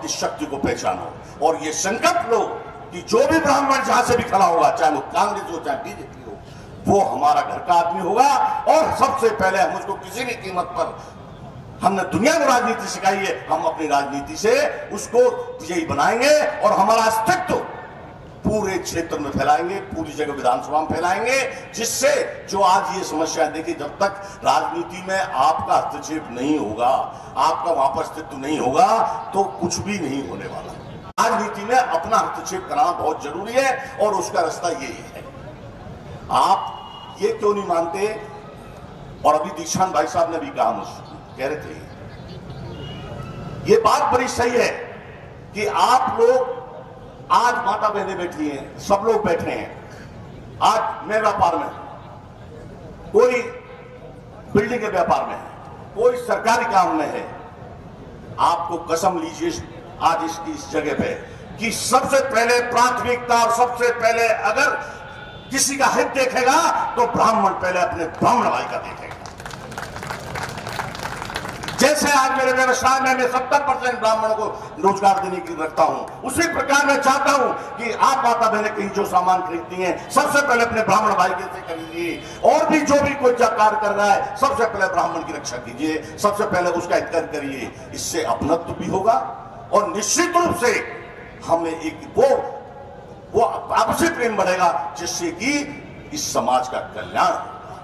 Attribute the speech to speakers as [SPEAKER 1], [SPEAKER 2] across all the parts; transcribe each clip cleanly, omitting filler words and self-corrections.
[SPEAKER 1] इस शक्ति को पहचानो और ये संकल्प लो कि जो भी ब्राह्मण जहां से भी खड़ा होगा, चाहे वो कांग्रेस हो चाहे बीजेपी हो, वो हमारा घर का आदमी होगा। और सबसे पहले हम उसको किसी भी कीमत पर, हमने दुनिया को राजनीति सिखाई है, हम अपनी राजनीति से उसको विजयी बनाएंगे और हमारा अस्तित्व पूरे क्षेत्र में फैलाएंगे, पूरी जगह विधानसभा में फैलाएंगे, जिससे जो आज ये समस्या देखिए, जब तक राजनीति में आपका हस्तक्षेप नहीं होगा, आपका वहां पर अस्तित्व नहीं होगा, तो कुछ भी नहीं होने वाला। राजनीति में अपना हस्तक्षेप कराना बहुत जरूरी है और उसका रास्ता यही है। आप ये क्यों नहीं मानते? और अभी दीक्षांत भाई साहब ने भी कहा, मुझसे कह रहे थे, ये बात बड़ी सही है कि आप लोग आज माता बहनें बैठी हैं, सब लोग बैठे हैं। आज मैं व्यापार में, कोई बिल्डिंग के व्यापार में है, कोई सरकारी काम में है। आपको कसम लीजिए आज इसकी इस जगह पे कि सबसे पहले प्राथमिकता और सबसे पहले अगर किसी का हित देखेगा तो ब्राह्मण पहले अपने ब्राह्मण भाई का देखेगा। जैसे आज मेरे व्यवसाय में मैं 70% ब्राह्मणों को रोजगार देने की रखता हूं, उसी प्रकार मैं चाहता हूं कि आप माता बहनें कहीं जो सामान खरीदती हैं, सबसे पहले अपने ब्राह्मण भाई से खरीदिए। और भी जो भी कोई कार्य कर रहा है, सबसे पहले ब्राह्मण की रक्षा कीजिए, सबसे पहले उसका हित करिए। इससे अपनत्व भी होगा और निश्चित रूप से हमें एक वो आपसी प्रेम बढ़ेगा, जिससे कि इस समाज का कल्याण होगा।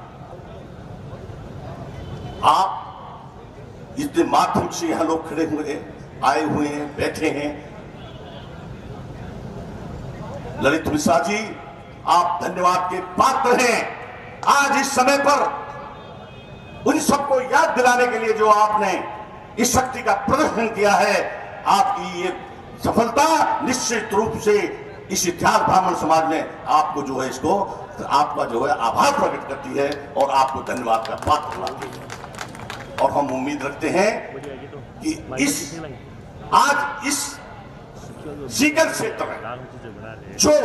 [SPEAKER 1] आप इतने माध्यम से यहां लोग खड़े हुए, आए हुए हैं, बैठे हैं। ललित मिश्रा जी, आप धन्यवाद के पात्र हैं। आज इस समय पर उन सबको याद दिलाने के लिए जो आपने इस शक्ति का प्रदर्शन किया है, आपकी ये सफलता निश्चित रूप से इस इतिहास ब्राह्मण समाज में आपको जो है, इसको आपका जो है आभार प्रकट करती है और आपको धन्यवाद का पात्र बनाती है। और हम उम्मीद रखते हैं कि आज इस सीकर क्षेत्र में जो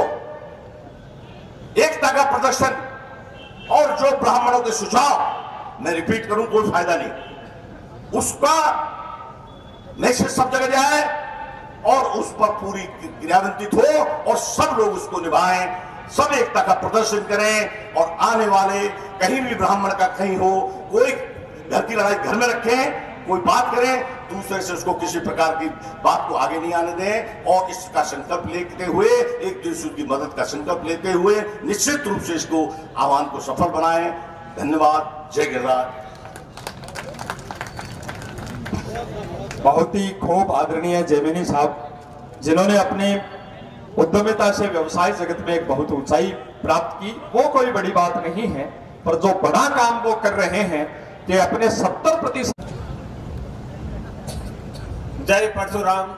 [SPEAKER 1] एकता का प्रदर्शन और जो ब्राह्मणों के सुझाव, मैं रिपीट करूं, कोई फायदा नहीं, उसका मैसेज सब जगह जाए और उस पर पूरी क्रियान्वित हो और सब लोग उसको निभाएं, सब एकता का प्रदर्शन करें। और आने वाले कहीं भी ब्राह्मण का कहीं हो, कोई घर की लड़ाई घर में रखें, कोई बात करें, दूसरे से उसको किसी प्रकार की बात को आगे नहीं आने दें। और इसका संकल्प लेते हुए, एक दूसरे की मदद का संकल्प लेते हुए निश्चित रूप से इसको आह्वान को सफल बनाएं। धन्यवाद। जय गिरिराज।
[SPEAKER 2] बहुत ही खूब आदरणीय जैमिनी साहब, जिन्होंने अपने उद्यमिता से व्यवसाय जगत में एक बहुत ऊंचाई प्राप्त की। वो कोई बड़ी बात नहीं है, पर जो बड़ा काम वो कर रहे हैं कि अपने 70%।
[SPEAKER 3] जय परशुराम।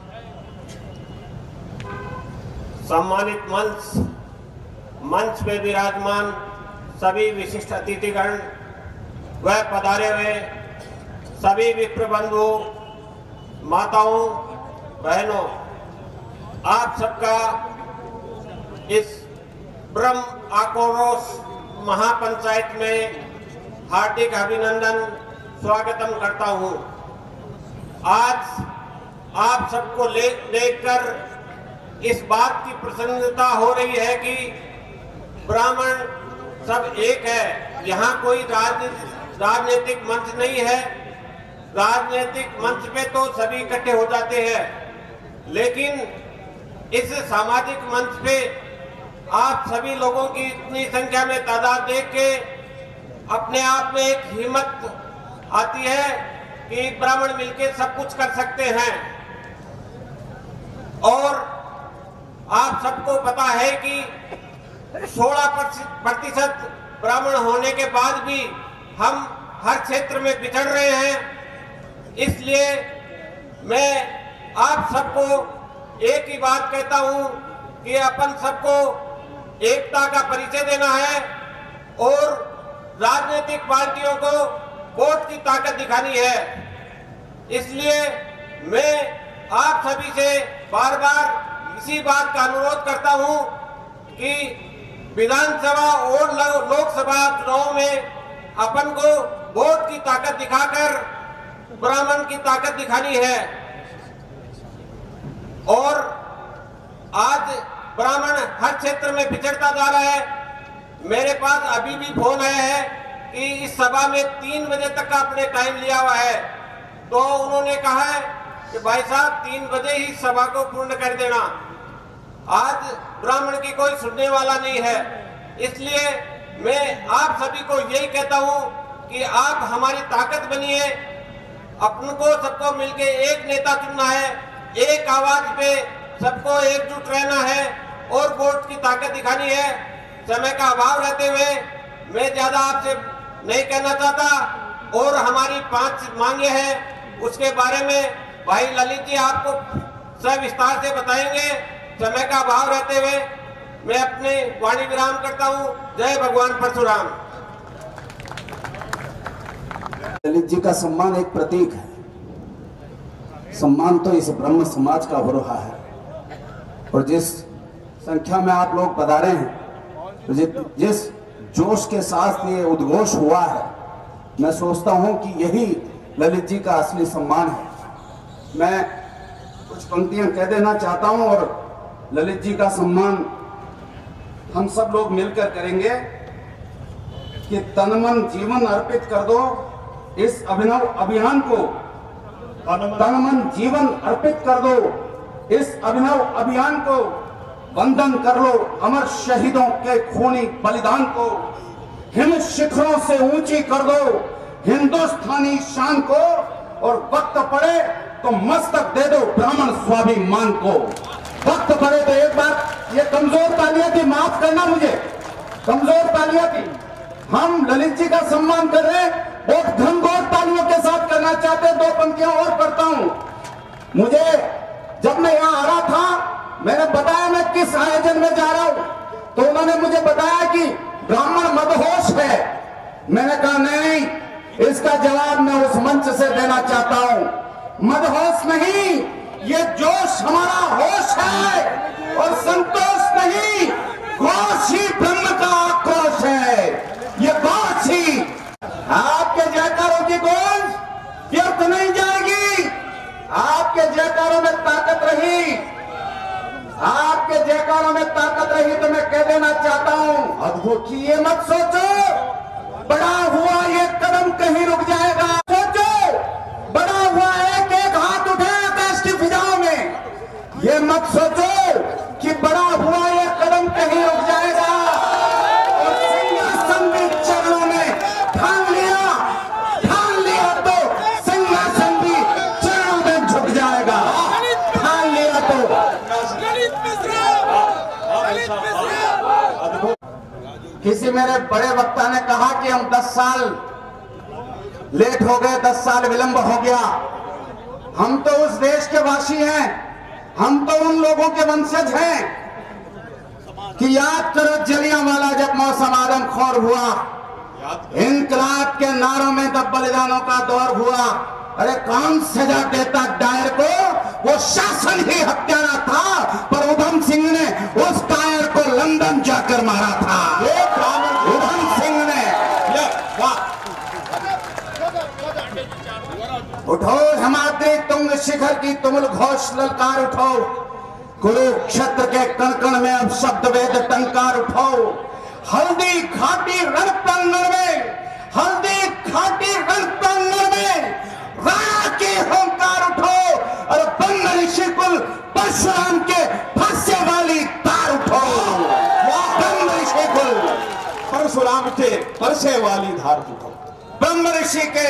[SPEAKER 3] सम्मानित मंच पे विराजमान सभी विशिष्ट अतिथिगण व पधारे हुए सभी विप्र बंधु, माताओं, बहनों, आप सबका इस ब्रह्म आक्रोश महापंचायत में हार्दिक अभिनंदन, स्वागतम करता हूं। आज आप सबको देखकर इस बात की प्रसन्नता हो रही है कि ब्राह्मण सब एक है। यहाँ कोई राजनीतिक मंच नहीं है। राजनीतिक मंच पे तो सभी इकट्ठे हो जाते हैं, लेकिन इस सामाजिक मंच पे आप सभी लोगों की इतनी संख्या में तादाद देख के अपने आप में एक हिम्मत आती है कि ब्राह्मण मिलकर सब कुछ कर सकते हैं। और आप सबको पता है कि 16% ब्राह्मण होने के बाद भी हम हर क्षेत्र में बिछड़ रहे हैं। इसलिए मैं आप सबको एक ही बात कहता हूं कि अपन सबको एकता का परिचय देना है और राजनीतिक पार्टियों को वोट की ताकत दिखानी है। इसलिए मैं आप सभी से बार बार इसी बात का अनुरोध करता हूं कि विधानसभा और लोकसभा चुनाव में अपन को वोट की ताकत दिखाकर ब्राह्मण की ताकत दिखानी है। और आज ब्राह्मण हर क्षेत्र में पिछड़ता जा रहा है। मेरे पास अभी भी फोन आया है कि इस सभा में 3 बजे तक का अपने टाइम लिया हुआ है, तो उन्होंने कहा है कि भाई साहब 3 बजे ही सभा को पूर्ण कर देना। आज ब्राह्मण की कोई सुनने वाला नहीं है, इसलिए मैं आप सभी को यही कहता हूं कि आप हमारी ताकत बनिए। अपन को सबको मिलके एक नेता चुनना है, एक आवाज पे सबको एकजुट रहना है और वोट की ताकत दिखानी है। समय का अभाव रहते हुए मैं ज्यादा आपसे नहीं कहना चाहता और हमारी 5 मांगे हैं, उसके बारे में भाई ललित जी आपको सविस्तार से बताएंगे। समय का अभाव रहते हुए मैं अपने वाणी विराम करता हूं। जय भगवान परशुराम।
[SPEAKER 4] ललित जी का सम्मान एक प्रतीक है। सम्मान तो इस ब्रह्म समाज का हो रहा है और जिस संख्या में आप लोग पधारे हैं, तो जिस जोश के साथ ये उद्घोष हुआ है, मैं सोचता हूं कि यही ललित जी का असली सम्मान है। मैं कुछ पंक्तियां कह देना चाहता हूं और ललित जी का सम्मान हम सब लोग मिलकर करेंगे कि तन मन जीवन अर्पित कर दो इस अभिनव अभियान को। तन मन जीवन अर्पित कर दो इस अभिनव अभियान को। वंदन कर लो अमर शहीदों के खूनी बलिदान को। हिम शिखरों से ऊंची कर दो हिंदुस्तानी शान को। और वक्त पड़े तो मस्तक दे दो ब्राह्मण स्वाभिमान को। वक्त पड़े तो एक बार ये कमजोर तालियां थी, माफ करना मुझे, कमजोर तालियां थी। हम ललित जी का सम्मान कर रहे हैं, बहुत घनघोर तालियों के साथ करना चाहते हैं। 2 पंक्तियां और पढ़ता हूं। मुझे जब मैं यहां आ रहा था, मैंने बताया मैं किस आयोजन में जा रहा हूं, तो उन्होंने मुझे बताया कि ब्राह्मण मदहोश है। मैंने कहा नहीं, इसका जवाब मैं उस मंच से देना चाहता हूं। मदहोश नहीं, ये जोश हमारा होश है और संतोष नहीं, घोष ही ब्रह्म का आक्रोश है। ये घोष ही आपके जयकारों की गूंज व्यर्थ नहीं जाएगी। आपके जयकारों में ताकत रही, आपके जयकारों में ताकत रही तो मैं कह देना चाहता हूं, अद्भुत की ये मत सोचो बड़ा हुआ ये कदम कहीं रुक जाएगा। सोचो बड़ा हुआ एक हाथ उठे आकाश की फिजाओं में। ये मत सोचो कि बड़ा हुआ ये कदम कहीं रुक जाएगा। और सिंहासन भी चरणों में ठान लिया तो सिंहासन भी चरणों में झुक जाएगा। ठान लिया तो किसी मेरे बड़े वक्ता ने कहा कि हम 10 साल लेट हो गए, 10 साल विलंब हो गया। हम तो उस देश के वासी हैं, हम तो उन लोगों के वंशज हैं कि याद करो जलियांवाला जब मौसम आदमखोर हुआ, इनकलाब के नारों में तब बलिदानों का दौर हुआ। अरे कौन सजा देता डायर को, वो शासन ही हत्यारा था, पर उधम सिंह ने उस डायर को लंदन जाकर मारा था। उधम सिंह ने। उठो हिमाद्री तुंग शिखर की तुमुल घोष ललकार उठो। कुरुक्षेत्र के कण कण में अब शब्द वेद टंकार उठो। हल्दी घाटी रण प्रांगण में, हल्दी घाटी रण प्रांगण में राणा के होंकार उठो। और बंग ऋषि कुल परशुराम के फंसे वाली तार उठो। बंग ऋषि कुल परशुराम के फंसे वाली धार उठो। ब्रह्म ऋषि के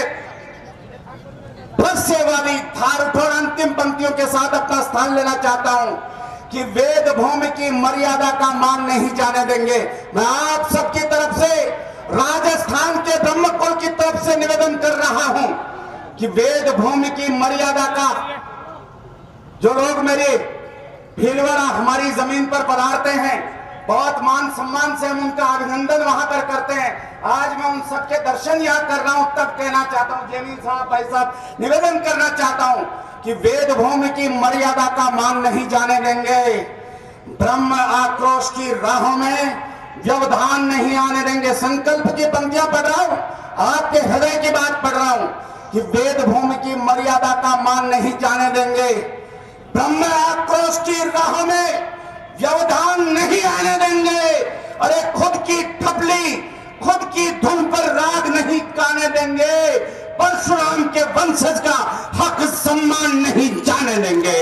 [SPEAKER 4] फंसे वाली धार उठो। अंतिम पंक्तियों के साथ अपना स्थान लेना चाहता हूं कि वेद भूमि की मर्यादा का मान नहीं जाने देंगे। मैं आप सबकी तरफ से, राजस्थान के ब्रह्मकुल की तरफ से निवेदन कर रहा हूं कि वेद भूमि की मर्यादा का जो लोग मेरे भीलवाड़ा हमारी जमीन पर पधारते हैं, बहुत मान सम्मान से हम उनका अभिनंदन वहां पर करते हैं। आज मैं उन सबके दर्शन यहाँ कर रहा हूं, तब कहना चाहता हूं जमीन साहब, भाई साहब, निवेदन करना चाहता हूं कि वेद भूमि की मर्यादा का मान नहीं जाने देंगे। ब्रह्म आक्रोश की राहों में व्यवधान नहीं आने देंगे। संकल्प की पंक्तियां पढ़ रहा हूं, आपके हृदय की बात पढ़ रहा हूं कि वेद भूमि की मर्यादा का मान नहीं जाने देंगे।
[SPEAKER 1] ब्रह्म आक्रोश की राह में व्यवधान नहीं आने देंगे। अरे खुद की ठपली, खुद की धुन पर राग नहीं गाने देंगे। परशुराम के वंशज का हक सम्मान नहीं जाने देंगे।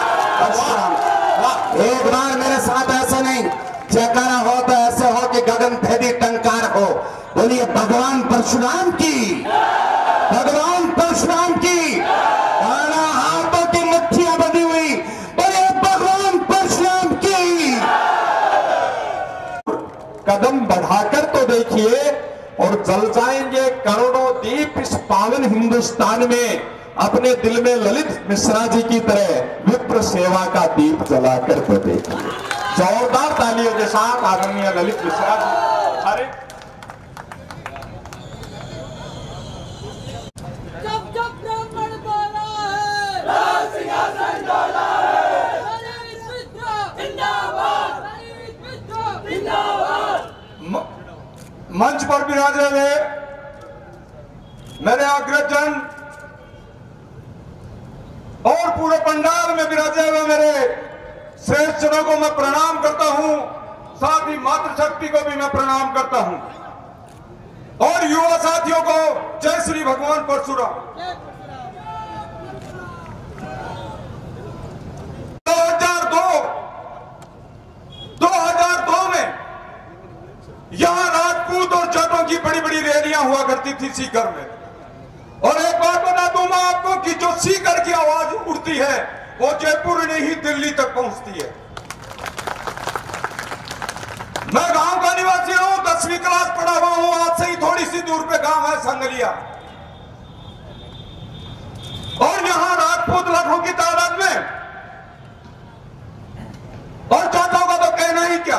[SPEAKER 1] एक बार मेरे साथ ऐसे नहीं, जयकारा हो तो ऐसे हो कि गगन भेदी टंकार हो। बोलिए भगवान परशुराम की, भगवान परशुराम की। हाथों की मुट्ठियां बंधी हुई, बोलिए भगवान परशुराम की।
[SPEAKER 2] कदम बढ़ाकर तो देखिए और जल जाएंगे करोड़ों दीप इस पावन हिंदुस्तान में। अपने दिल में ललित मिश्रा जी की तरह विप्र सेवा का दीप जलाकर तो देखिए। जोरदार तालियों के साथ आदरणीय ललित मिश्रा जी। अरे मंच पर विराजे हुए मेरे अग्रजन और पूरे पंडाल में विराजे हुए मेरे श्रेष्ठ जनों को मैं प्रणाम करता हूं। साथ ही मातृशक्ति को भी मैं प्रणाम करता हूं और युवा साथियों को जय श्री भगवान परशुराम। 2002 में यहां राजपूत और जाटों की बड़ी बड़ी रैलियां हुआ करती थी सीकर में। और एक बात बता दूं मैं आपको कि जो सीकर की आवाज उड़ती है वो जयपुर नहीं दिल्ली तक पहुंचती है। मैं गांव का निवासी हूं, 10वीं क्लास पढ़ा हुआ हूं। आज से ही थोड़ी सी दूर पे गांव है संगलिया। और यहां राजपूत लाखों की तादाद में और जाटों का तो कहना ही क्या।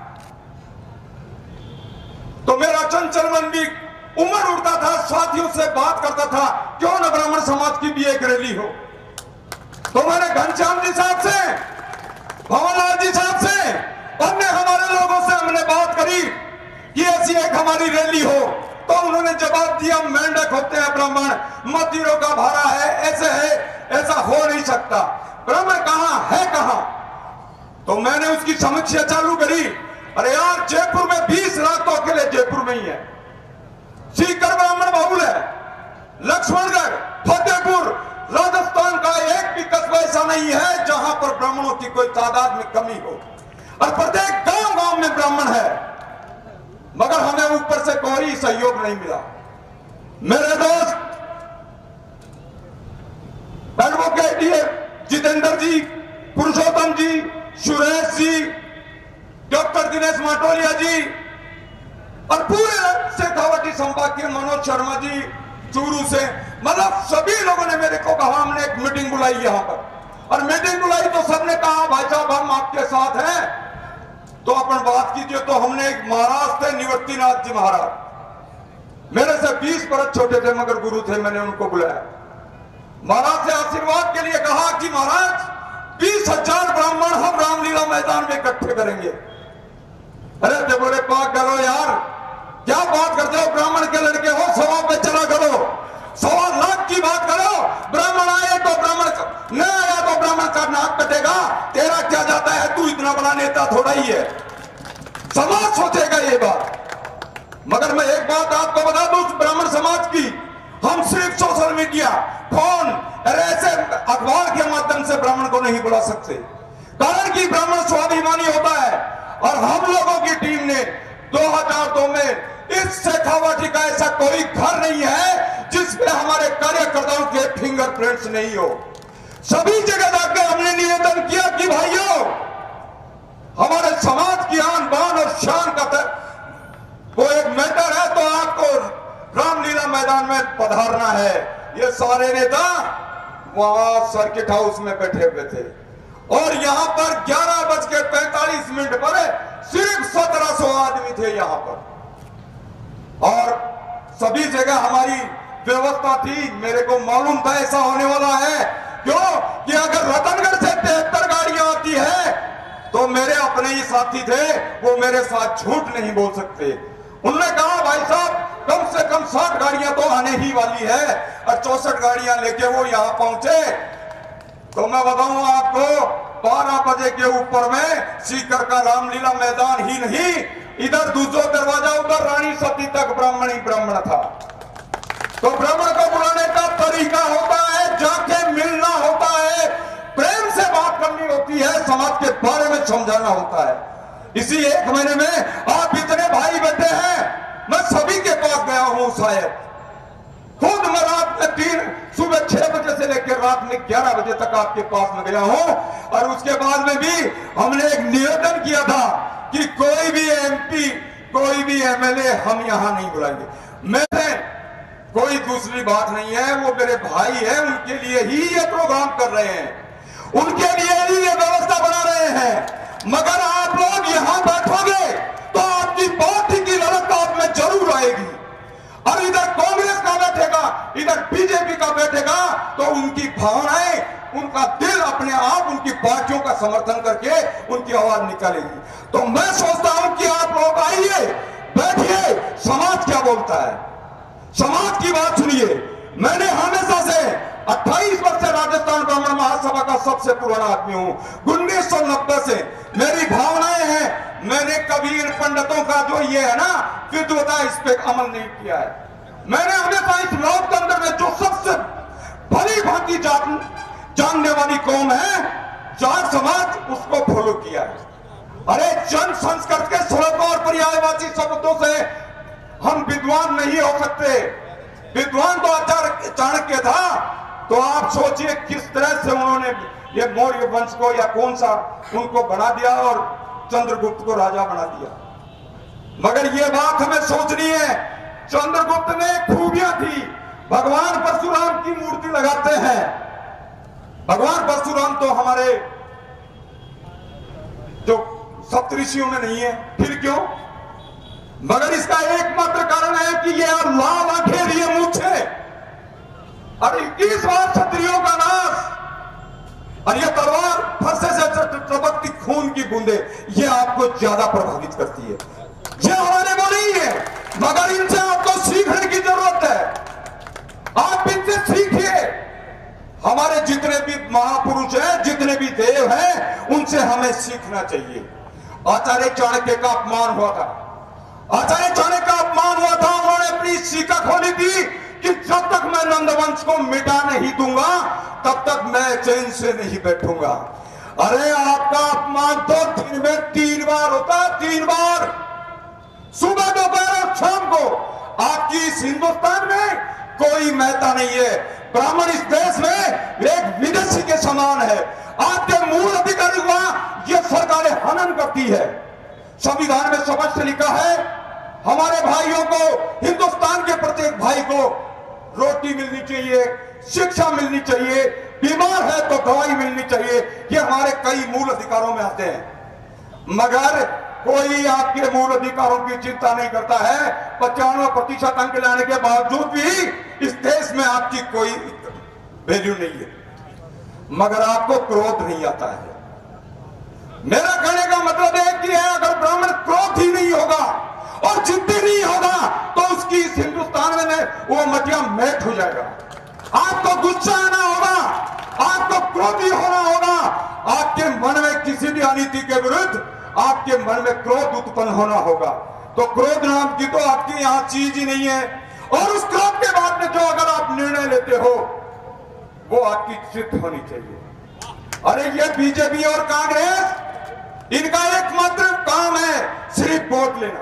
[SPEAKER 2] तो मेरा चंचल मन भी उमड़ उठता था, साथियों से बात करता था क्यों न ब्राह्मण समाज की भी एक रैली हो। तो मैंने घनश्याम जी साहब से, भवनलाल जी साहब से, अन्य हमारे लोगों से हमने बात करी कि ऐसी एक हमारी रैली हो। तो उन्होंने जवाब दिया मेंढक होते हैं ब्राह्मण, मतीरों का भारा है, ऐसे है, ऐसा हो नहीं सकता। ब्राह्मण कहां है कहां। तो मैंने उसकी समीक्षा चालू करी। अरे यार जयपुर में 20 लाख तो अकेले जयपुर में ही है। सीकर ब्राह्मण बहुल है, लक्ष्मणगढ़, फतेहपुर, राजस्थान का एक भी कस्बा ऐसा नहीं है जहां पर ब्राह्मणों की कोई तादाद में कमी हो। और प्रत्येक गांव गांव में ब्राह्मण है, मगर हमें ऊपर से कोई सहयोग नहीं मिला। मेरे दोस्त एडवोकेट जितेंद्र जी, पुरुषोत्तम जी, सुरेश जी, डॉक्टर दिनेश माटोलिया जी और पूरे शेखावटी संभाग के मनोज शर्मा जी चूरू से, मतलब सभी लोगों ने मेरे को कहा हमने एक मीटिंग बुलाई यहां पर। और मीटिंग बुलाई तो सबने कहा भाई साहब हम आपके साथ हैं तो अपन बात कीजिए। तो हमने एक महाराज थे निवर्तिनाथ जी महाराज, मेरे से 20 बरस छोटे थे मगर गुरु थे। मैंने उनको बुलाया, महाराज से आशीर्वाद के लिए कहा कि महाराज 20,000 ब्राह्मण हम रामलीला मैदान में इकट्ठे करेंगे। अरे जब बोले पाक करो यार, क्या बात करते हो, ब्राह्मण के लड़के हो, 1.25 पे चला करो, 1.25 लाख की बात करो। ब्राह्मण आए तो ब्राह्मण, न आया तो ब्राह्मण का नाक कटेगा। तेरा क्या जाता है, तू इतना बड़ा नेता थोड़ा ही है। समाज सोचेगा ये बात। मगर मैं एक बात आपको बता दूं ब्राह्मण समाज की, हम सिर्फ सोशल मीडिया, फोन, ऐसे अखबार के माध्यम से ब्राह्मण को नहीं बुला सकते। कारण कि ब्राह्मण स्वाभिमानी होता है। और हम लोगों की टीम ने 2002 में इस शेखावटी का ऐसा कोई घर नहीं है जिसमें हमारे कार्यकर्ताओं के फिंगरप्रिंट्स नहीं हो। सभी जगह जाकर हमने निवेदन किया कि भाइयों हमारे समाज की आन बान और शान का वो एक मैटर है तो आपको रामलीला मैदान में पधारना है। ये सारे नेता वहां सर्किट हाउस में बैठे हुए थे और यहां पर 11:45 पर सिर्फ 1700 आदमी थे यहां पर। और सभी जगह हमारी व्यवस्था थी। मेरे को मालूम था ऐसा होने वाला है। क्यों कि अगर रतनगढ़ से 73 गाड़ियां आती है तो मेरे अपने ही साथी थे, वो मेरे साथ झूठ नहीं बोल सकते। उन्होंने कहा भाई साहब कम से कम 60 गाड़ियां तो आने ही वाली है। और 64 गाड़ियां लेके वो यहां पहुंचे। तो मैं बताऊं आपको, 12 बजे के ऊपर में सीकर का रामलीला मैदान ही नहीं, इधर दूसरा दरवाजा उधर रानी सती तक ब्राह्मण ही ब्राह्मण था। तो ब्राह्मण को बुलाने का तरीका होता है, जाके मिलना होता है, प्रेम से बात करनी होती है, समाज के बारे में समझाना होता है। इसी 1 महीने में आप इतने भाई बैठे हैं, मैं सभी के पास गया हूं, शायद खुद मैं रात में सुबह 6 बजे से लेकर रात में 11 बजे तक आपके पास में गया हूं। और उसके बाद में भी हमने एक निवेदन किया था कि कोई भी MP, कोई भी MLA हम यहां नहीं बुलाएंगे। मेरे कोई दूसरी बात नहीं है, वो मेरे भाई है, उनके लिए ही ये प्रोग्राम कर रहे हैं, उनके लिए ही ये व्यवस्था बना रहे हैं। मगर आप लोग यहां बैठोगे तो आपकी पार्टी की ललक आप में जरूर आएगी। और इधर कांग्रेस का बैठेगा, इधर बीजेपी का बैठेगा, तो उनकी भावनाएं, उनका दिल अपने आप उनकी पार्टियों का समर्थन करके उनकी आवाज निकालेगी। तो मैं सोचता हूं कि आप लोग आइए, बैठिए, समाज क्या बोलता है, समाज की बात सुनिए। मैंने हमेशा से 28 वर्ष से राजस्थान ब्राह्मण महासभा का सबसे पुराना आदमी हूं। 1990 से मेरी भावनाएं हैं। मैंने कभी इन पंडितों का जो ये है ना विद्वता, इस पे अमल नहीं किया है। मैंने हमेशा इस लोकतंत्र में जो सबसे भली भांति जानने वाली कौम है जाट समाज, उसको फॉलो किया है। अरे जन संस्कृत के श्लोकों और पर्यायवाची शब्दों से हम विद्वान नहीं हो सकते। विद्वान तो चाणक्य था। तो आप सोचिए किस तरह से उन्होंने ये मौर्य वंश को या कौन सा उनको बना दिया और चंद्रगुप्त को राजा बना दिया। मगर ये बात हमें सोचनी है, चंद्रगुप्त में खूबियां थी। भगवान परशुराम की मूर्ति लगाते हैं। भगवान परशुराम तो हमारे जो सप्तऋषियों में नहीं है, फिर क्यों? मगर इसका एकमात्र कारण है कि ये लाल आंखें, ये मूछे, और 21 बार क्षत्रियों का नाश, और ये तलवार फरसे से टपकती खून की बूंदे, ये आपको ज्यादा प्रभावित करती है। ये हमारे वो नहीं है, मगर इनसे आपको सीखने की जरूरत है। आप इनसे सीखिए। हमारे जितने भी महापुरुष हैं, जितने भी देव हैं, उनसे हमें सीखना चाहिए। आचार्य चाणक्य का अपमान हुआ था। आचार्य चाणक्य का अपमान हुआ था। उन्होंने अपनी सीखा खोली थी कि जब तक मैं नंदवंश को मिटा नहीं दूंगा तब तक मैं चैन से नहीं बैठूंगा। अरे आपका अपमान तो दिन में 3 बार होता, 3 बार, सुबह, दोपहर और शाम को। आपकी इस हिंदुस्तान में कोई महत्ता नहीं है। ब्राह्मण इस देश में एक विदेशी के समान है। आपके मूल अधिकारी हुआ ये सरकारें हनन करती है। संविधान में स्पष्ट लिखा है, हमारे भाइयों को, हिंदुस्तान के प्रत्येक भाई को रोटी मिलनी चाहिए, शिक्षा मिलनी चाहिए, बीमार है तो दवाई मिलनी चाहिए। ये हमारे कई मूल अधिकारों में आते हैं। मगर कोई आपके मूल अधिकारों की चिंता नहीं करता है। 95% अंक लाने के बावजूद भी इस देश में आपकी कोई वैल्यू नहीं है। मगर आपको क्रोध नहीं आता है। मेरा कहने का मतलब है कि अगर ब्राह्मण क्रोध ही नहीं होगा और जिद्दी नहीं होगा तो उसकी इस हिंदुस्तान में वो मटिया मैट हो जाएगा। आपको गुस्सा आना होगा, आपको क्रोधी होना होगा। आपके मन में किसी भी अनीति के विरुद्ध आपके मन में क्रोध उत्पन्न होना होगा। तो क्रोध नाम की तो आपकी यहां चीज ही नहीं है। और उस क्रोध के बाद में जो अगर आप निर्णय लेते हो वो आपकी चित्त होनी चाहिए। अरे ये बीजेपी और कांग्रेस, इनका एकमात्र काम है सिर्फ वोट लेना।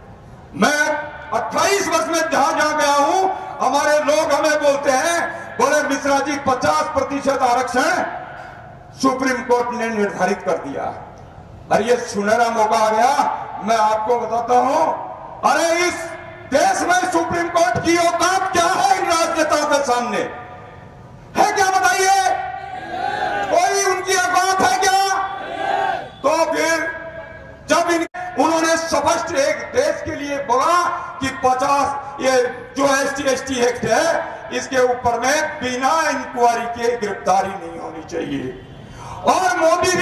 [SPEAKER 2] मैं 28 वर्ष में जहां जहां गया हूं, हमारे लोग हमें बोलते हैं, बोले मिश्रा जी 50% आरक्षण सुप्रीम कोर्ट ने निर्धारित कर दिया। अरे ये सुनहरा मौका आ गया। मैं आपको बताता हूं, अरे इस देश में सुप्रीम कोर्ट की औकात क्या है इन राजनेताओं के सामने? है क्या बताइए? कोई उनकी औकात है क्या? तो फिर जब उन्होंने स्पष्ट एक देश के लिए बोला कि 50 ये जो ST एक्ट है इसके ऊपर में बिना इंक्वायरी के गिरफ्तारी नहीं होनी चाहिए। और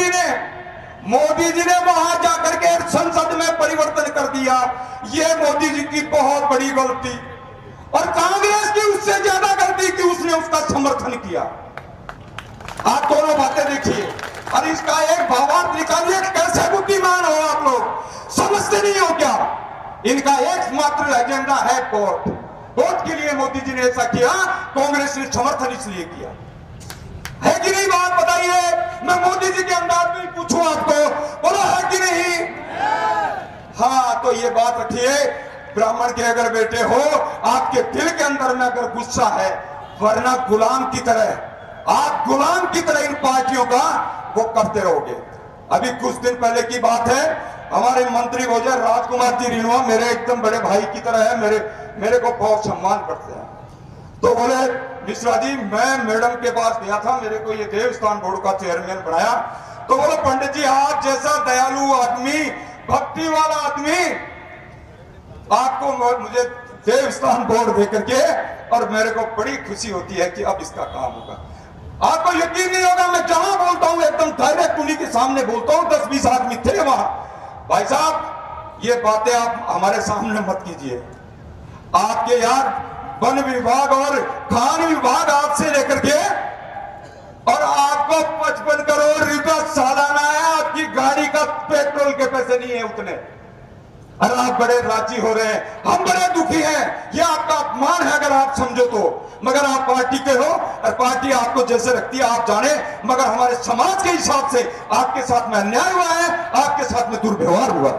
[SPEAKER 2] मोदी जी ने वहां जाकर के संसद में परिवर्तन कर दिया। ये मोदी जी की बहुत बड़ी गलती। और कांग्रेस की उससे ज्यादा गलती कि उसने उसका समर्थन किया। आप दोनों बातें देखिए और इसका एक भावार्थ निकालिए। कैसे बुद्धिमान हो आप लोग, समझते नहीं हो क्या? इनका एकमात्र एजेंडा है वोट। वोट के लिए मोदी जी ने ऐसा किया, कांग्रेस ने समर्थन इसलिए किया है कि नहीं? बात बताइए। मैं मोदी जी के अंदाज में पूछूं आपको, बोलो है कि नहीं? हाँ, तो ये बात रखिए, ब्राह्मण के अगर बेटे हो, आपके दिल के अंदर में अगर गुस्सा है, वरना गुलाम की तरह, आप गुलाम की तरह इन पार्टियों का वो करते रहोगे। अभी कुछ दिन पहले की बात है, हमारे मंत्री भोजन राजकुमार जी रिणवा मेरे एकदम बड़े भाई की तरह है, मेरे को बहुत सम्मान करते हैं। तो बोले मिश्रा जी, मैं मैडम के पास गया था, मेरे को ये देवस्थान बोर्ड का चेयरमैन बनाया। तो बोले पंडित जी, आप जैसा दयालु आदमी, भक्ति वाला आदमी, आपको मुझे देवस्थान बोर्ड दे करके, और मेरे को बड़ी खुशी होती है कि अब इसका काम होगा। आपको यकीन नहीं होगा, मैं जहां बोलता हूं एकदम डायरेक्ट उन्हीं के सामने बोलता हूं। 10-20 आदमी थे वहां। भाई साहब, ये बातें आप हमारे सामने मत कीजिए। आपके यार वन विभाग और खान विभाग आपसे लेकर के, और आपको 55 करोड़ रुपया सालाना है, आपकी गाड़ी का पेट्रोल के पैसे नहीं है उतने, और आप बड़े राजी हो रहे हैं। हम बड़े दुखी हैं, यह आपका अपमान है अगर आप समझो तो। मगर आप पार्टी के हो और पार्टी आपको जैसे रखती है आप जाने, मगर हमारे समाज के हिसाब से आपके साथ में अन्याय हुआ है, आपके साथ में दुर्व्यवहार हुआ।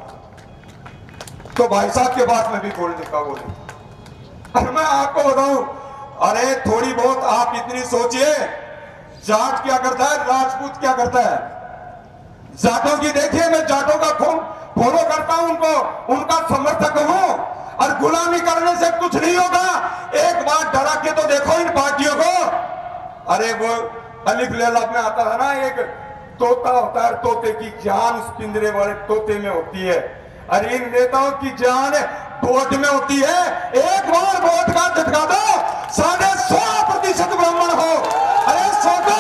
[SPEAKER 2] तो भाई साहब के बात में भी बोलने का वो नहीं। और मैं आपको बताऊं, अरे थोड़ी बहुत आप इतनी सोचिए, जाट क्या करता है, राजपूत क्या करता है। जाटों की देखिए, मैं जाटों का फॉलो करता हूं, उनका समर्थक हूं, और गुलामी करने से कुछ नहीं होगा। एक बार डरा के तो देखो इन पार्टियों को। अरे वो अलिफ लैला में आता है ना, एक तोता होता है, तोते की जान उस पिंजरे वाले तोते में होती है, और इन नेताओं की जान वोट में होती है। एक बार वोट का झटका दो, 16.5% ब्राह्मण हो। अरे सोचो,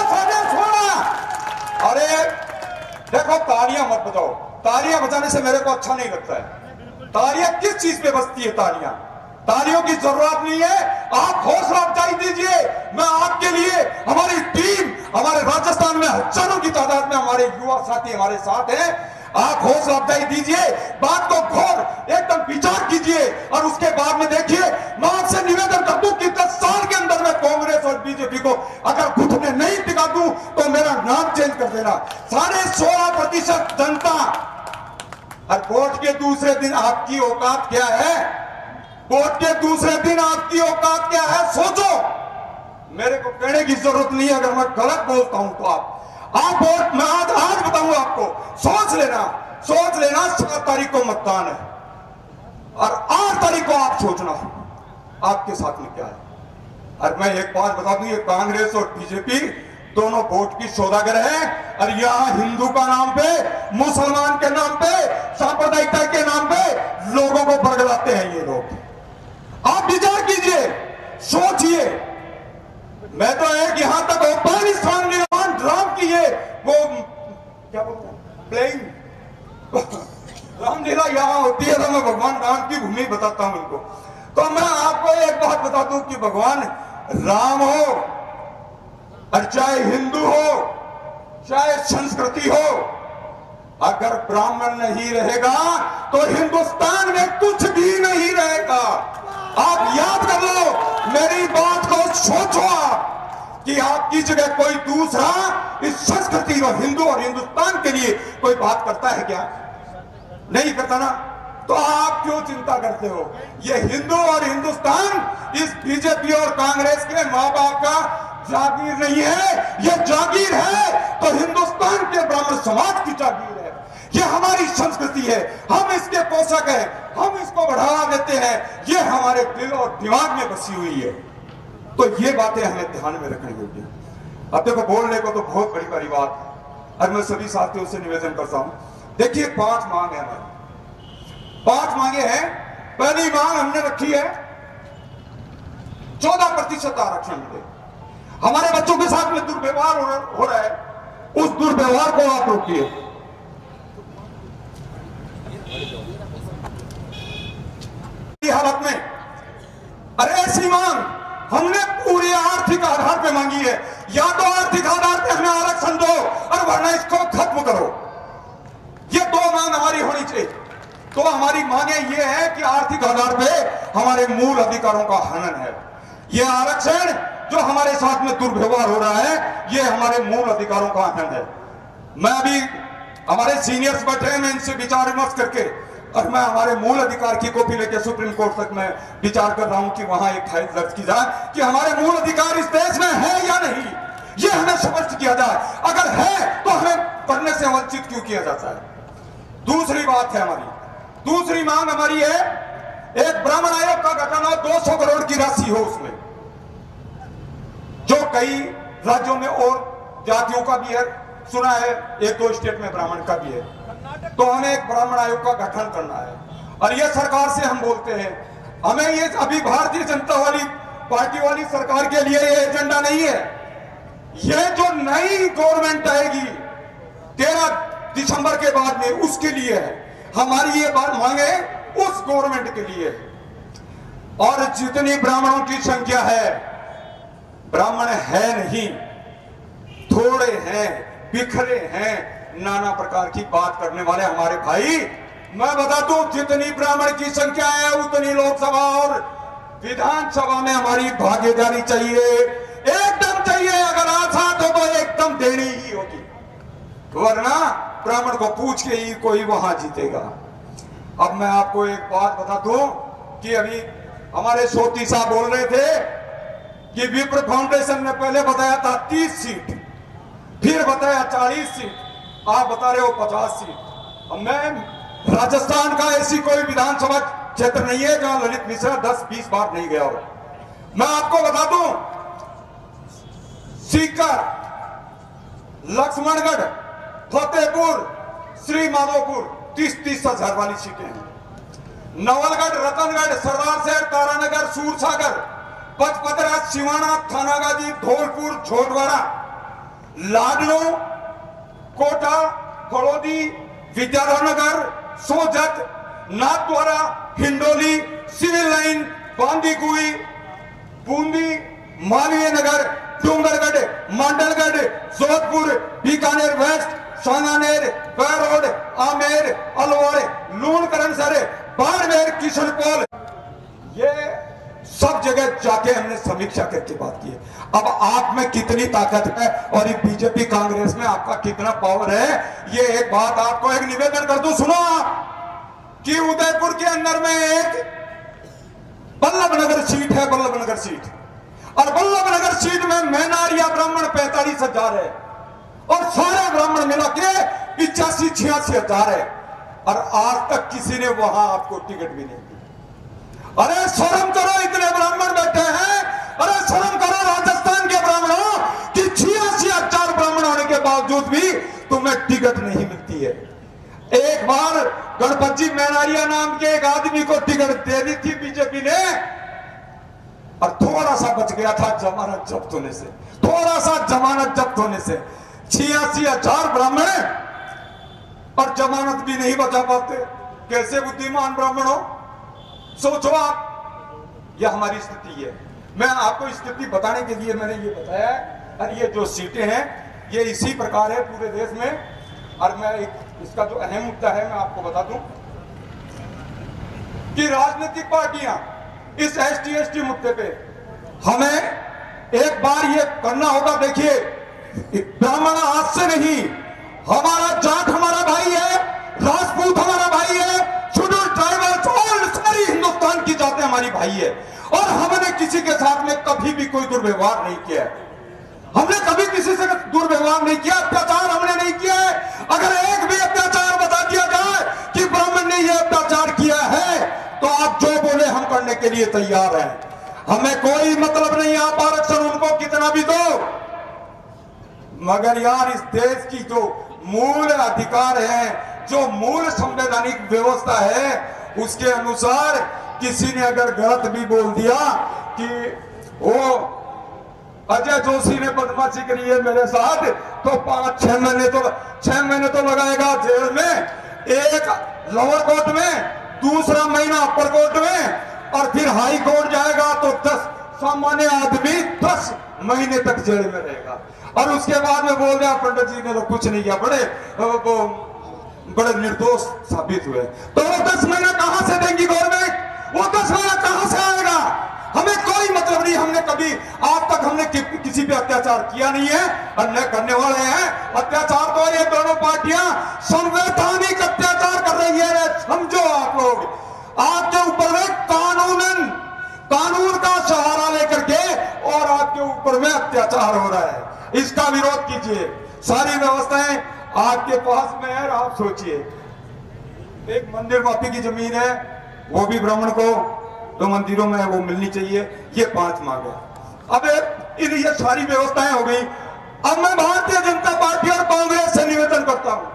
[SPEAKER 2] 16.5। अरे देखो, तालियां मत बजाओ, तालियां बजाने से मेरे को अच्छा नहीं लगता है। तालियां किस चीज पे बजती है? तालियों की जरूरत नहीं है। आप हौसला अफजाई दीजिए। मैं आपके लिए, हमारी टीम, हमारे राजस्थान में हजारों की तादाद में हमारे युवा साथी हमारे साथ हैं। आप हौसला अफजाई दीजिए, बात को घोर एकदम विचार कीजिए, और उसके बाद में देखिए। मैं आपसे निवेदन कर दूं कि 10 साल के अंदर में कांग्रेस और बीजेपी को अगर घुटने नहीं टिका दूं तो मेरा नाम चेंज कर देना। 16.5% जनता। और वोट के दूसरे दिन आपकी औकात क्या है? वोट के दूसरे दिन आपकी औकात क्या है? सोचो। मेरे को कहने की जरूरत नहीं है, अगर मैं गलत बोलता हूं तो आप वोट, मैं आज बताऊंगा आपको। सोच लेना 7 तारीख को मतदान है, और 8 तारीख को आप सोचना आपके साथ में क्या है। और मैं एक बात बता दूं, ये कांग्रेस और बीजेपी दोनों वोट की सौदागर है, और यहां हिंदू का नाम पे, मुसलमान के नाम पे, सांप्रदायिकता के नाम पे लोगों को बरगलाते हैं ये लोग। आप विचार कीजिए, सोचिए। मैं तो एक यहां तक अफगानिस्तान निर्माण राम की ये वो क्या बोलते हैं, प्लेइंग रामलीला यहां होती है, तो मैं भगवान राम की भूमि बताता हूं इनको। तो मैं आपको एक बात बता दूं कि भगवान राम हो, और चाहे हिंदू हो, चाहे संस्कृति हो, अगर ब्राह्मण नहीं रहेगा तो हिंदुस्तान में कुछ भी नहीं रहेगा। आप याद कर लो, मेरी बात को सोचो आप, कि आपकी जगह कोई दूसरा इस संस्कृति और हिंदू और हिंदुस्तान के लिए कोई बात करता है क्या? नहीं करता ना। तो आप क्यों चिंता करते हो? ये हिंदू और हिंदुस्तान इस बीजेपी और कांग्रेस के माँ बाप का जागीर नहीं है, ये जागीर है तो हिंदुस्तान के ब्राह्मण समाज की जागीर है। ये हमारी संस्कृति है, हम इसके पोषक हैं, हम इसको बढ़ावा देते हैं, ये हमारे दिल और दिमाग में बसी हुई है। तो ये बातें हमें ध्यान में रखनी होगी। अब देखो, बोलने को तो बहुत बड़ी बड़ी बात है, और मैं सभी साथियों से निवेदन करता हूं, देखिए 5 मांग है हमारी, 5 मांगे हैं। पहली मांग हमने रखी है 14% आरक्षण मिले। हमारे बच्चों के साथ में दुर्व्यवहार हो रहा है, उस दुर्व्यवहार को आप रोकिए। हालत में, अरे ऐसी मांग हमने पूरे आर्थिक आधार पे मांगी है। या तो आर्थिक आधार पे हमें आरक्षण दो और वरना इसको खत्म करो। ये दो मांग हमारी होनी चाहिए। तो हमारी मांगे ये है कि आर्थिक आधार पे हमारे मूल अधिकारों का हनन है। ये आरक्षण जो हमारे साथ में दुर्व्यवहार हो रहा है, ये हमारे मूल अधिकारों का हनन है। मैं अभी हमारे सीनियर्स बैठे हैं, मैं इनसे विचार विमर्श करके और मैं हमारे मूल अधिकार की कॉपी लेके सुप्रीम कोर्ट तक मैं विचार कर रहा हूं कि वहां एक फाइल दर्ज की जाए कि हमारे मूल अधिकार इस देश में है या नहीं, ये हमें स्पष्ट किया जाए। अगर है तो हमें पढ़ने से वंचित क्यों किया जाता है। दूसरी बात है हमारी, दूसरी मांग हमारी है, एक ब्राह्मण आयोग का गठन हो, 200 करोड़ की राशि हो उसमें, जो कई राज्यों में और जातियों का भी है, सुना है एक दो स्टेट में ब्राह्मण का भी है। तो हमें एक ब्राह्मण आयोग का गठन करना है। और ये सरकार से हम बोलते हैं, हमें ये अभी भारतीय जनता वाली पार्टी वाली सरकार के लिए ये एजेंडा नहीं है। ये जो नई गवर्नमेंट आएगी 13 दिसंबर के बाद में, उसके लिए है हमारी ये बात मांगे, उस गवर्नमेंट के लिए। और जितनी ब्राह्मणों की संख्या है, ब्राह्मण है नहीं, थोड़े हैं, बिखरे हैं, नाना प्रकार की बात करने वाले हमारे भाई। मैं बता दूं, जितनी ब्राह्मण की संख्या है उतनी लोकसभा और विधानसभा में हमारी भागीदारी चाहिए, एकदम चाहिए। अगर आसाद हो तो एकदम देनी ही होगी, वरना ब्राह्मण को पूछ के ही कोई वहां जीतेगा। अब मैं आपको एक बात बता दूं कि अभी हमारे सोती साहब बोल रहे थे कि विप्र फाउंडेशन ने पहले बताया था 30 सीट, फिर बताया 40 सीट, आप बता रहे हो 50 सीट। अब मैं राजस्थान का ऐसी कोई विधानसभा क्षेत्र नहीं है जहां ललित मिश्रा 10-20 बार नहीं गया हो। मैं आपको बता दूं, सीकर, लक्ष्मणगढ़, फतेहपुर, श्री माधोपुर 30-30 हजार वाली सीटें हैं। नवलगढ़, रतनगढ़, सरदार शहर, Taranagar, Sursagar, Pachpadra, Siwana, Thanagazi, Dholpur, Jhotwara, Ladlo, Kota, Phalodi, Vidyadharnagar, Sojat, Nathdwara, Hindoli, civil line, Bandikui, Bundi, Malviya Nagar, Dungargarh, Mandalgarh, Jodhpur, Bikaner west, Sanganer, Behror, Amer, Alwar, Lunkaransar, Barmer, Kishanpole, ये सब जगह जाके हमने समीक्षा करके बात की है। अब आप में कितनी ताकत है और ये बीजेपी कांग्रेस में आपका कितना पावर है, ये एक बात आपको एक निवेदन कर दूं, सुनो आप, कि उदयपुर के अंदर में एक बल्लभनगर सीट है, बल्लभनगर सीट, और बल्लभनगर सीट में मैनारिया ब्राह्मण 45,000 है और सारे ब्राह्मण मिला के 85-86 हजार है, और आज तक किसी ने वहां आपको टिकट भी नहीं दी। अरे शर्म करो, इतने ब्राह्मण बैठे हैं, अरे शर्म करो राजस्थान के ब्राह्मणों कि 86,000 ब्राह्मण होने के बावजूद भी तुम्हें टिकट नहीं मिलती है। एक बार गणपत जी मैनारिया नाम के एक आदमी को टिकट दे दी थी बीजेपी ने, और थोड़ा सा बच गया था जमानत जब्त होने से, थोड़ा सा जमानत जब्त होने से 86,000 ब्राह्मण और जमानत भी नहीं बचा पाते। कैसे बुद्धिमान ब्राह्मण हो, सोचो आप, यह हमारी स्थिति है। मैं आपको स्थिति बताने के लिए मैंने ये बताया, और ये जो सीटें हैं ये इसी प्रकार है पूरे देश में। और मैं इसका जो अहम मुद्दा है मैं आपको बता दूं कि राजनीतिक पार्टियां इस ST मुद्दे पे हमें एक बार ये करना होगा। देखिए, ब्राह्मण आज से नहीं, हमारा जाट हमारा भाई है, राजपूत हमारा भाई है, शेड्यूल ट्राइबल और सारी हिंदुस्तान की जातें हमारी भाई है, और हमने किसी के साथ में कभी भी कोई दुर्व्यवहार नहीं किया है। हमने कभी किसी से दुर्व्यवहार नहीं किया, अत्याचार हमने नहीं किया है। अगर एक भी अत्याचार बता दिया जाए कि ब्राह्मण ने यह अत्याचार किया है, तो आप जो बोले हम करने के लिए तैयार हैं। हमें कोई मतलब नहीं आप आरक्षण उनको कितना भी दो, मगर यार इस देश की जो मूल अधिकार है, जो मूल संवैधानिक व्यवस्था है, उसके अनुसार किसी ने अगर गलत भी बोल दिया कि वो अजय जोशी ने बदमाशी करी है मेरे साथ, तो 5-6 महीने तो लगाएगा जेल में, एक लोअर कोर्ट में, दूसरा महीना अपर कोर्ट में, और फिर हाई कोर्ट जाएगा तो 10 सामान्य आदमी 10 महीने तक जेल में रहेगा। और उसके बाद में बोल रहे पंडित जी ने तो कुछ नहीं किया, बड़े निर्दोष साबित हुए। तो वो 10 महीना कहां से देंगी गवर्नमेंट? वो 10 महीना कहां से आएगा? हमें कोई मतलब नहीं। हमने कभी आज तक हमने किसी पे अत्याचार किया नहीं है और न करने वाले हैं। अत्याचार तो ये दोनों पार्टियां संवैधानिक अत्याचार कर रही है। समझो आप लोग, आपके ऊपर में कानून का सहारा लेकर के और आपके ऊपर में अत्याचार हो रहा है। इसका विरोध कीजिए। सारी व्यवस्थाएं आपके पास में है। आप सोचिए, एक मंदिर माफी की जमीन है, वो भी ब्राह्मण को तो मंदिरों में वो मिलनी चाहिए। ये 5 मांगे। अब ये सारी व्यवस्थाएं हो गई। अब मैं भारतीय जनता पार्टी और कांग्रेस से निवेदन करता हूं,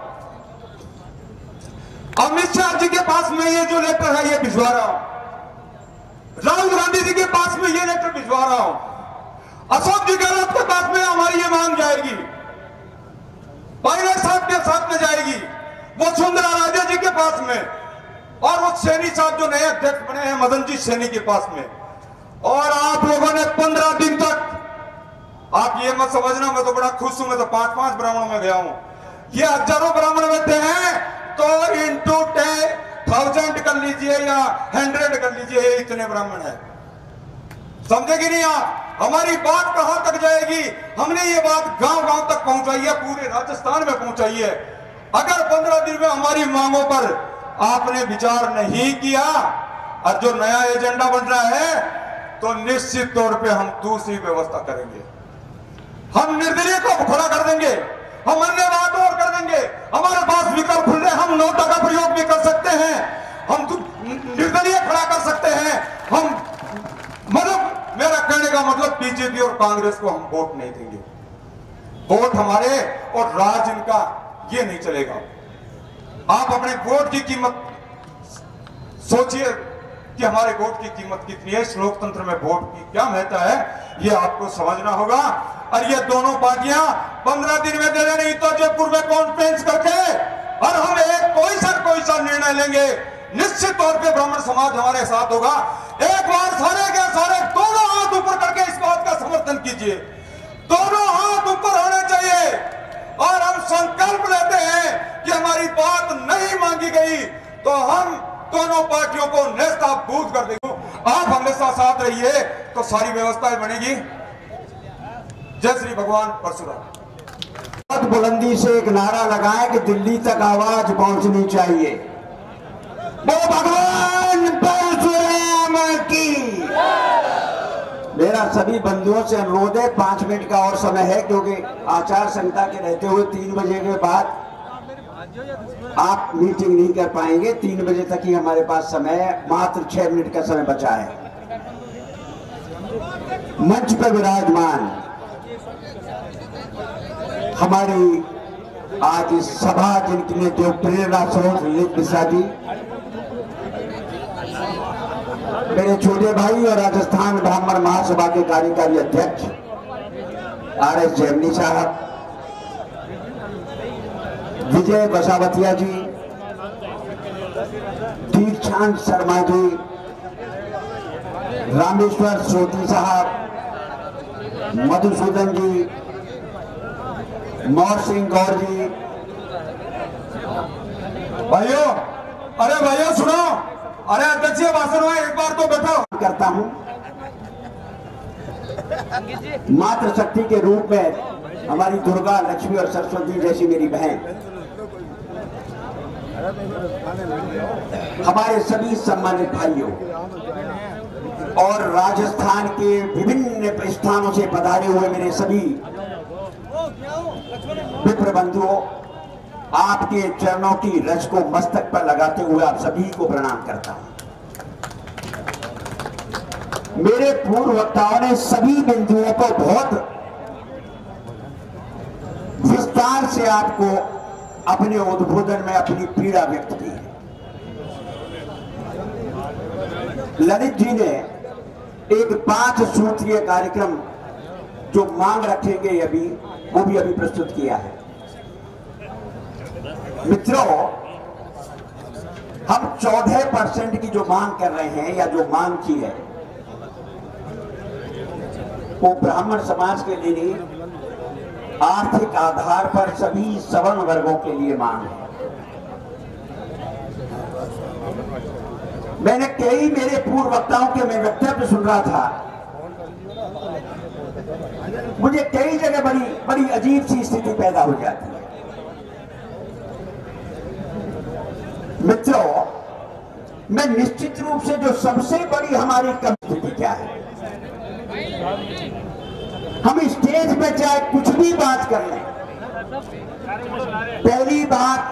[SPEAKER 2] अमित शाह जी के पास में ये जो लेटर है ये भिजवा रहा हूं, राहुल गांधी जी के पास में ये लेटर भिजवा रहा हूं, अशोक जी गहलोत के पास में हमारी ये मांग जाएगी, पायलट साहब के साथ में जाएगी, वो सुंदरा राजे जी के पास में, और वो सैनी साहब जो नए अध्यक्ष बने हैं मदन जी सैनी के पास में। और आप लोगों ने 15 दिन तक, आप ये मत समझना मैं तो बड़ा खुश हूं, मैं तो 5-5 ब्राह्मणों में गया हूं। ये हजारों ब्राह्मण बैठे हैं तो इंटू 1000 कर लीजिए या 100 कर लीजिए, इतने ब्राह्मण है। समझेगी नहीं आप? हमारी बात कहां तक जाएगी? हमने ये बात गांव-गांव तक पहुंचाई है, पूरे राजस्थान में पहुंचाई है। अगर 15 दिन में हमारी मांगों पर आपने विचार नहीं किया और जो नया एजेंडा बन रहा है तो निश्चित तौर पे हम दूसरी व्यवस्था करेंगे। हम निर्दलीय को खड़ा कर देंगे, हम अन्य बात और कर देंगे। हमारे पास विकल्प खुल रहे, हम नोटा का प्रयोग भी कर सकते हैं, हम निर्दलीय खड़ा कर सकते हैं। हम मतलब मेरा कहने का मतलब बीजेपी और कांग्रेस को हम वोट नहीं देंगे। वोट हमारे और राज इनका, ये नहीं चलेगा। आप अपने वोट की कीमत सोचिए कि हमारे वोट की कीमत कितनी है, इस लोकतंत्र में वोट की क्या महत्व है, ये आपको समझना होगा। और ये दोनों पार्टियां 15 दिन में दे रहे, नहीं तो जयपुर में कॉन्फ्रेंस करके और हम एक कोई सा निर्णय लेंगे। निश्चित तौर पे ब्राह्मण समाज हमारे साथ होगा। एक बार सारे के सारे दोनों हाथ ऊपर करके इस बात का समर्थन कीजिए, दोनों हाथ ऊपर होने चाहिए और हम संकल्प लेते हैं कि हमारी बात नहीं मांगी गई तो हम दोनों पार्टियों को नेस्ताभूत कर देंगे। आप हमेशा साथ रहिए तो सारी व्यवस्थाएं बनेगी। जय श्री भगवान परशुराम।
[SPEAKER 5] बहुत बुलंदी से एक नारा लगाएं कि दिल्ली तक आवाज पहुंचनी चाहिए। वो भगवान परशुराम की। मेरा सभी बंधुओं से अनुरोध है, 5 मिनट का और समय है, क्योंकि आचार संहिता के रहते हुए 3 बजे के बाद आप मीटिंग नहीं कर पाएंगे। 3 बजे तक ही हमारे पास समय है, मात्र 6 मिनट का समय बचा है। मंच पर विराजमान हमारी आज इस सभा जिनके लिए जो प्रेरणा स्रोत ललित मिश्रा जी, मेरे छोटे भाई और राजस्थान ब्राह्मण महासभा के कार्यकारी अध्यक्ष RS जैमिनी साहब, विजय बसावतिया जी, दीक्षांत शर्मा जी, रामेश्वर सोती साहब, मधुसूदन जी, मौर सिंह गौर जी।
[SPEAKER 2] भाइयों, अरे भाइयों सुनो, अरे अध्यक्षीय भाषण हुआ, एक बार तो बैठो।
[SPEAKER 5] करता हूं मातृ शक्ति के रूप में हमारी दुर्गा, लक्ष्मी और सरस्वती जैसी मेरी बहन, हमारे सभी सम्मानित भाइयों और राजस्थान के विभिन्न स्थानों से पधारे हुए मेरे सभी मित्र बंधुओं, आपके चरणों की रज को मस्तक पर लगाते हुए आप सभी को प्रणाम करता हूं। मेरे पूर्व वक्ताओं ने सभी बिंदुओं को बहुत विस्तार से आपको अपने उद्बोधन में अपनी पीड़ा व्यक्त की है। ललित जी ने एक 5 सूत्रीय कार्यक्रम जो मांग रखेंगे अभी, वो भी अभी प्रस्तुत किया है। मित्रों, हम 14% की जो मांग कर रहे हैं या जो मांग की है, वो ब्राह्मण समाज के लिए आर्थिक आधार पर सभी सवर्ण वर्गों के लिए मांग है। मैंने कई मेरे पूर्व वक्ताओं के मैं वक्तव्य सुन रहा था, मुझे कई जगह बड़ी बड़ी अजीब सी स्थिति पैदा हो जाती है। मित्रों, मैं निश्चित रूप से जो सबसे बड़ी हमारी कमी स्थिति क्या है, हम स्टेज पे चाहे कुछ भी बात कर लें, पहली बात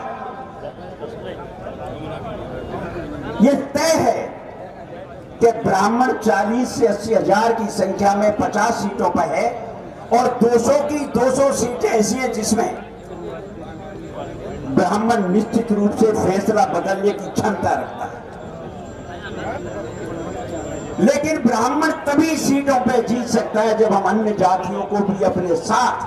[SPEAKER 5] ये तय है कि ब्राह्मण 40 से 80 हजार की संख्या में 50 सीटों पर है और 200 की 200 सीटें ऐसी हैं जिसमें ब्राह्मण निश्चित रूप से फैसला बदलने की क्षमता रखता है। लेकिन ब्राह्मण तभी सीटों पर जीत सकता है जब हम अन्य जातियों को भी अपने साथ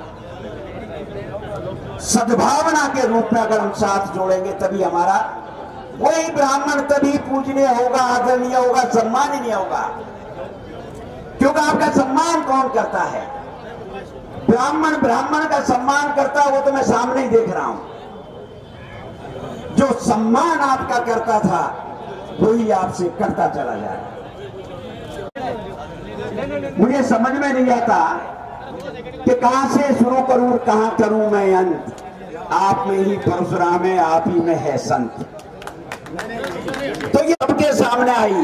[SPEAKER 5] सद्भावना के रूप में अगर हम साथ जोड़ेंगे, तभी हमारा वही ब्राह्मण तभी पूजनीय होगा, आदरणीय होगा, सम्माननीय होगा। क्योंकि आपका सम्मान कौन करता है? ब्राह्मण ब्राह्मण का सम्मान करता है, वो तो मैं सामने ही देख रहा हूं। जो सम्मान आपका करता था वही आपसे करता चला जाए। मुझे समझ में नहीं आता कि कहां से शुरू करूं, कहां करूं मैं अंत। आप में ही परशुराम है, आप ही में है संत। तो ये सबके सामने आई,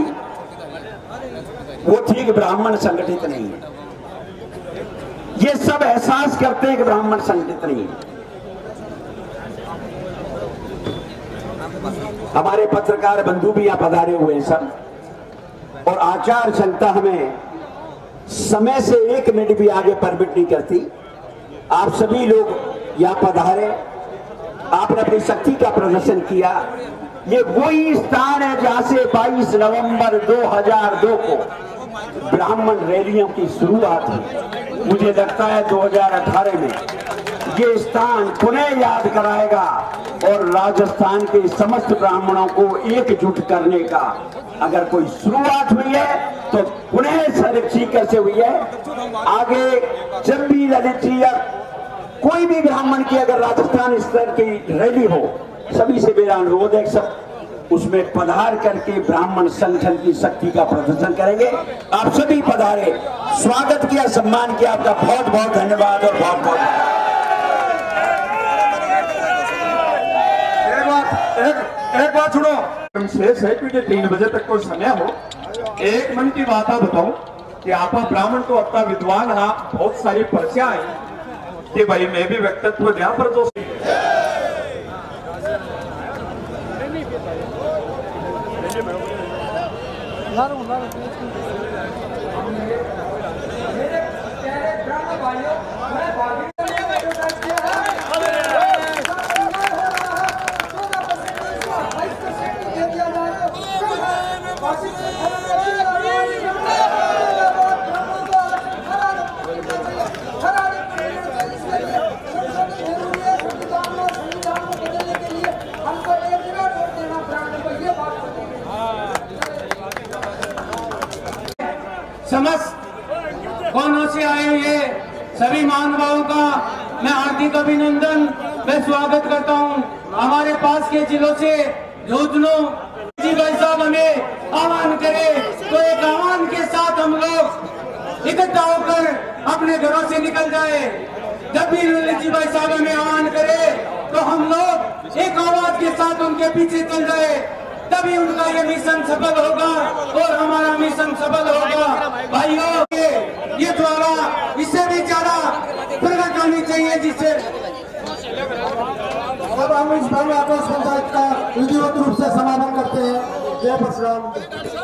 [SPEAKER 5] वो ठीक ब्राह्मण संगठित नहीं है। ये सब एहसास करते हैं कि ब्राह्मण संगठित नहीं है। हमारे पत्रकार बंधु भी यहां पधारे हुए हैं सब, और आचार संहिता हमें समय से 1 मिनट भी आगे परमिट नहीं करती। आप सभी लोग यहां पधारे, आपने अपनी शक्ति का प्रदर्शन किया। ये वही स्थान है जहां से 22 नवंबर 2002 को ब्राह्मण रैलियों की शुरुआत हुई। मुझे लगता है 2018 में ये स्थान पुनः याद कराएगा और राजस्थान के समस्त ब्राह्मणों को एकजुट करने का अगर कोई शुरुआत हुई है तो पुनः सीकर से हुई है। आगे जब भी ललित जी या कोई भी ब्राह्मण की अगर राजस्थान स्तर की रैली हो, सभी से मेरा अनुरोध है, सब उसमें पधार करके ब्राह्मण संगठन की शक्ति का प्रदर्शन करेंगे। आप सभी पधारे, स्वागत किया, सम्मान किया, आपका बहुत बहुत धन्यवाद और बहुत बहुत
[SPEAKER 2] एक बात सुनो, शेष है क्योंकि 3 बजे तक को समय हो। एक मन की बात बताऊं कि आप ब्राह्मण तो अपना विद्वान है, बहुत सारी पर्चियां हैं कि भाई मैं भी व्यक्तित्व जहां पर जो
[SPEAKER 3] समस्त कोनों से आए हुए सभी महानुभावों का मैं हार्दिक अभिनंदन, मैं स्वागत करता हूं। हमारे पास के जिलों से योजनों जी भाई साहब हमें आह्वान करे तो एक आह्वान के साथ हम लोग इकट्ठा होकर अपने घरों से निकल जाए। जब भी ललित जी भाई साहब हमें आह्वान करे तो हम लोग एक आवाज के साथ उनके पीछे चल जाए, तभी उनका ये मिशन सफल होगा और हमारा मिशन सफल होगा। भाइयों, ये ज्वाला इससे भी ज्यादा प्रकट होनी चाहिए, जिससे
[SPEAKER 6] अब हम इस भव्य आपस पंचायत का विधिवत रूप से समापन करते हैं। जय परशुराम।